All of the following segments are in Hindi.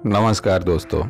नमस्कार दोस्तों।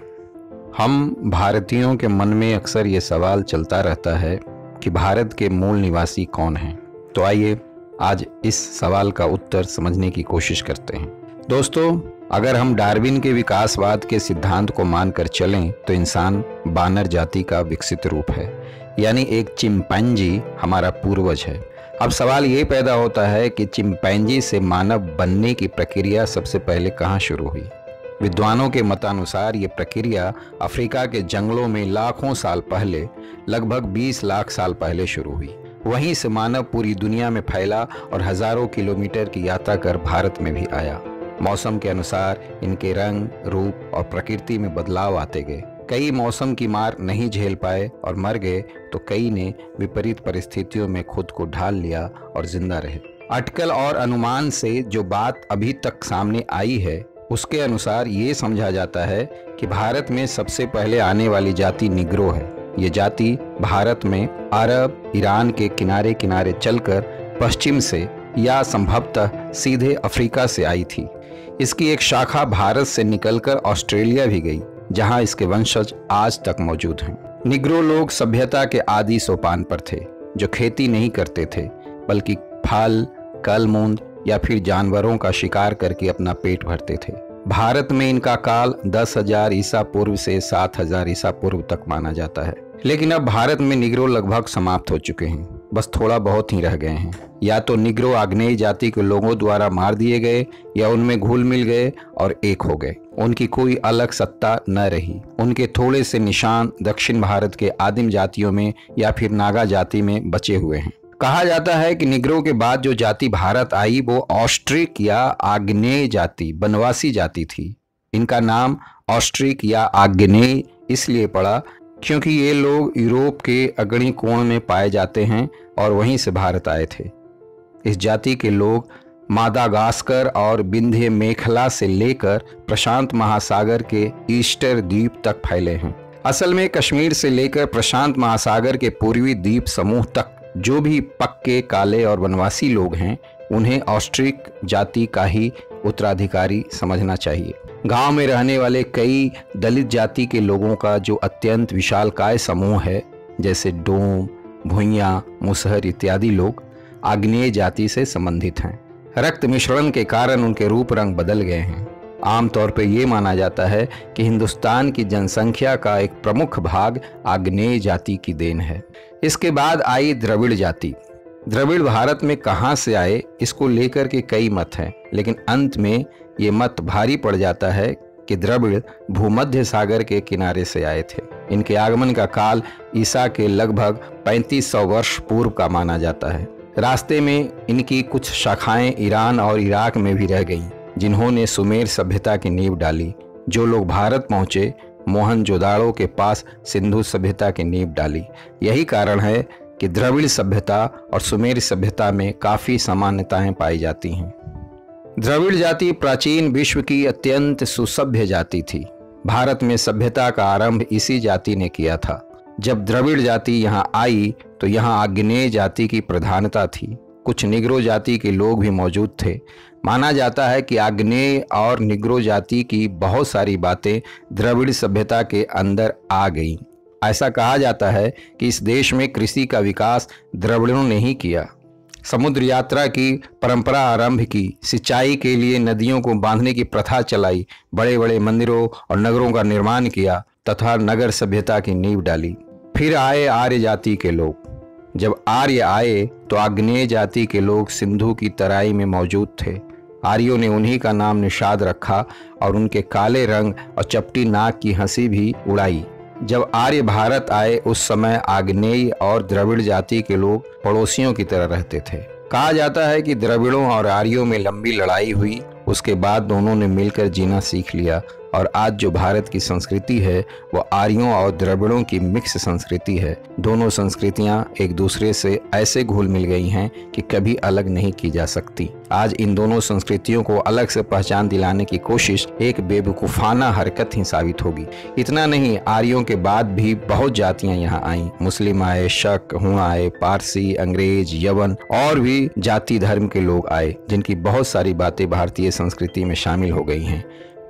हम भारतीयों के मन में अक्सर ये सवाल चलता रहता है कि भारत के मूल निवासी कौन हैं। तो आइए आज इस सवाल का उत्तर समझने की कोशिश करते हैं। दोस्तों, अगर हम डार्विन के विकासवाद के सिद्धांत को मानकर चलें तो इंसान बानर जाति का विकसित रूप है, यानी एक चिंपैंजी हमारा पूर्वज है। अब सवाल ये पैदा होता है कि चिंपैंजी से मानव बनने की प्रक्रिया सबसे पहले कहाँ शुरू हुई। विद्वानों के मतानुसार ये प्रक्रिया अफ्रीका के जंगलों में लाखों साल पहले, लगभग 20 लाख साल पहले शुरू हुई। वहीं से मानव पूरी दुनिया में फैला और हजारों किलोमीटर की यात्रा कर भारत में भी आया। मौसम के अनुसार इनके रंग, रूप और प्रकृति में बदलाव आते गए। कई मौसम की मार नहीं झेल पाए और मर गए, तो कई ने विपरीत परिस्थितियों में खुद को ढाल लिया और जिंदा रहे। अटकल और अनुमान से जो बात अभी तक सामने आई है, उसके अनुसार ये समझा जाता है कि भारत में सबसे पहले आने वाली जाति निग्रो है। ये जाति भारत में अरब, ईरान के किनारे किनारे चलकर पश्चिम से या संभवतः सीधे अफ्रीका से आई थी। इसकी एक शाखा भारत से निकलकर ऑस्ट्रेलिया भी गई, जहां इसके वंशज आज तक मौजूद हैं। निग्रो लोग सभ्यता के आदि सोपान पर थे, जो खेती नहीं करते थे बल्कि फल, कलमूंद या फिर जानवरों का शिकार करके अपना पेट भरते थे। भारत में इनका काल 10,000 ईसा पूर्व से 7,000 ईसा पूर्व तक माना जाता है। लेकिन अब भारत में निग्रो लगभग समाप्त हो चुके हैं, बस थोड़ा बहुत ही रह गए हैं। या तो निग्रो आग्नेय जाति के लोगों द्वारा मार दिए गए या उनमें घुल मिल गए और एक हो गए। उनकी कोई अलग सत्ता न रही। उनके थोड़े से निशान दक्षिण भारत के आदिम जातियों में या फिर नागा जाति में बचे हुए हैं। कहा जाता है कि निग्रो के बाद जो जाति भारत आई वो ऑस्ट्रिक या आग्नेय जाति, बनवासी जाति थी। इनका नाम ऑस्ट्रिक या आग्नेय इसलिए पड़ा क्योंकि ये लोग यूरोप के अग्रणी कोण में पाए जाते हैं और वहीं से भारत आए थे। इस जाति के लोग मादागास्कर और विंध्य मेखला से लेकर प्रशांत महासागर के ईस्टर द्वीप तक फैले हैं। असल में कश्मीर से लेकर प्रशांत महासागर के पूर्वी द्वीप समूह तक जो भी पक्के, काले और वनवासी लोग हैं, उन्हें ऑस्ट्रिक जाति का ही उत्तराधिकारी समझना चाहिए। गांव में रहने वाले कई दलित जाति के लोगों का जो अत्यंत विशालकाय समूह है, जैसे डोम, भुइयां, मुसहर इत्यादि लोग आग्नेय जाति से संबंधित हैं। रक्त मिश्रण के कारण उनके रूप रंग बदल गए हैं। आमतौर पर यह माना जाता है कि हिंदुस्तान की जनसंख्या का एक प्रमुख भाग आग्नेय जाति की देन है। इसके बाद आई द्रविड़ जाति। द्रविड़ भारत में कहां से आए, इसको लेकर के कई मत हैं, लेकिन अंत में ये मत भारी पड़ जाता है कि द्रविड़ भूमध्य सागर के किनारे से आए थे। इनके आगमन का काल ईसा के लगभग 3500 वर्ष पूर्व का माना जाता है। रास्ते में इनकी कुछ शाखाएं ईरान और इराक में भी रह गईं, जिन्होंने सुमेर सभ्यता की नींव डाली। जो लोग भारत पहुंचे, मोहनजोदाड़ो के पास सिंधु सभ्यता की नींव डाली। यही कारण है कि द्रविड़ सभ्यता और सुमेर सभ्यता में काफी समानताएं पाई जाती हैं। द्रविड़ जाति प्राचीन विश्व की अत्यंत सुसभ्य जाति थी। भारत में सभ्यता का आरंभ इसी जाति ने किया था। जब द्रविड़ जाति यहाँ आई तो यहाँ आग्नेय जाति की प्रधानता थी। कुछ निग्रो जाति के लोग भी मौजूद थे। माना जाता है कि आग्नेय और निग्रो जाति की बहुत सारी बातें द्रविड़ सभ्यता के अंदर आ गईं। ऐसा कहा जाता है कि इस देश में कृषि का विकास द्रविड़ों ने ही किया। समुद्र यात्रा की परंपरा आरंभ की, सिंचाई के लिए नदियों को बांधने की प्रथा चलाई, बड़े बड़े मंदिरों और नगरों का निर्माण किया तथा नगर सभ्यता की नींव डाली। फिर आए आर्य जाति के लोग। जब आर्य आए तो आग्नेय जाति के लोग सिंधु की तराई में मौजूद थे। आर्यों ने उन्हीं का नाम निषाद रखा और उनके काले रंग और चपटी नाक की हंसी भी उड़ाई। जब आर्य भारत आए उस समय आग्नेय और द्रविड़ जाति के लोग पड़ोसियों की तरह रहते थे। कहा जाता है कि द्रविड़ों और आर्यों में लंबी लड़ाई हुई, उसके बाद दोनों ने मिलकर जीना सीख लिया और आज जो भारत की संस्कृति है वो आर्यों और द्रविड़ों की मिक्स संस्कृति है। दोनों संस्कृतियां एक दूसरे से ऐसे घुल मिल गई हैं कि कभी अलग नहीं की जा सकती। आज इन दोनों संस्कृतियों को अलग से पहचान दिलाने की कोशिश एक बेवकूफ़ाना हरकत ही साबित होगी। इतना नहीं, आर्यों के बाद भी बहुत जातियां यहाँ आईं। मुस्लिम आए, शक, हुआ आए, पारसी, अंग्रेज, यवन और भी जाति धर्म के लोग आए, जिनकी बहुत सारी बातें भारतीय संस्कृति में शामिल हो गई हैं।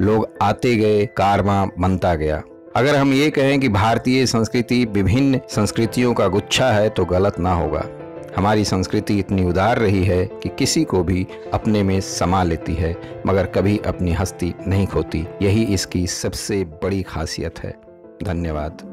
लोग आते गए, कारवां बनता गया। अगर हम ये कहें कि भारतीय संस्कृति विभिन्न संस्कृतियों का गुच्छा है तो गलत ना होगा। हमारी संस्कृति इतनी उदार रही है कि किसी को भी अपने में समा लेती है, मगर कभी अपनी हस्ती नहीं खोती। यही इसकी सबसे बड़ी खासियत है। धन्यवाद।